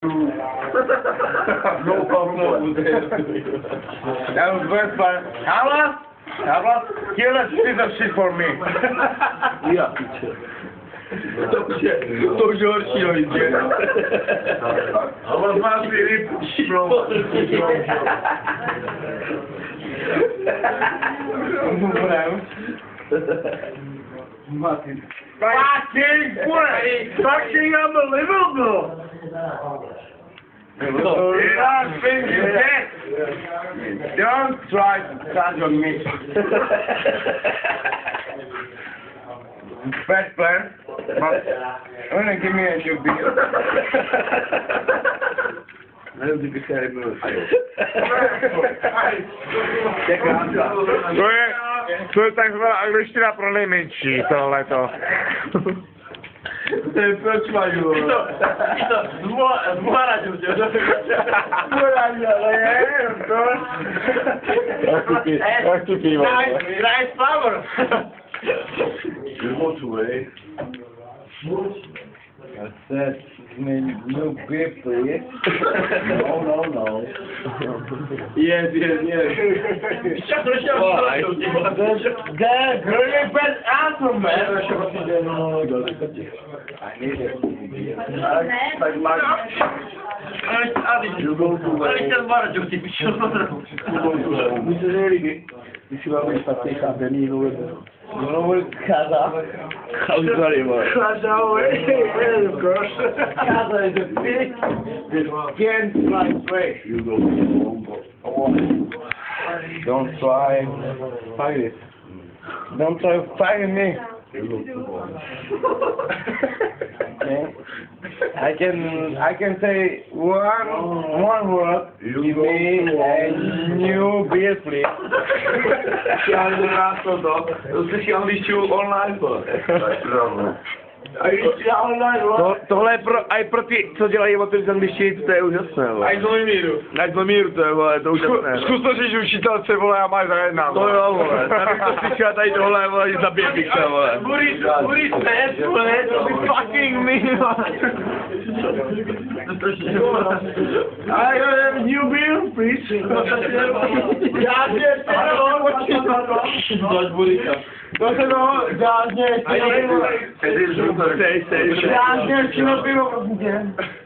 No problem. That was best part. How about kill a piece of shit for me? Ja picie. To już horšího jde. Ale máš mi ryb. Fucking fucking unbelievable. Don't try to touch on me. Bad plan, but only give me a new beer. To je takzvaná angličtina pro nejmenší, tohleto. Proč majú? Zmoradil tě. Zmoradil, ale je, to. Jak tu pivo? Nice flower. You want to wait? I said, no beer, please. No. Yes. Why? That's really bad answer, man. I need it. You go to wait. You know what Kaza? Kaza is a fish that can't fly straight. You go to Don't try fight it. Don't try fighting me. Okay. I can say one word. Give me a new beer, please. Online. Tohle je pro, aj pro ty, co dělají motory z angličtiny, to je úžasné, vole. Aj z Lomíru. Aj z Lomíru, to je, vole, to úžasné. Zkus to říct učitelce, vole, a máš zajedná, to jo, vole, tady to slyšel tady tohle, vole, zabije bych se, vole. Bury spět, vole, to by fucking me, vole. I have new beer, please. Já tě Dážně, čino pivo, prosím tě.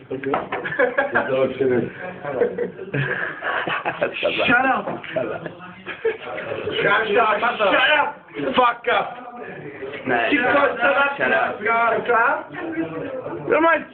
Shut up. Fuck up. Ne, shut up.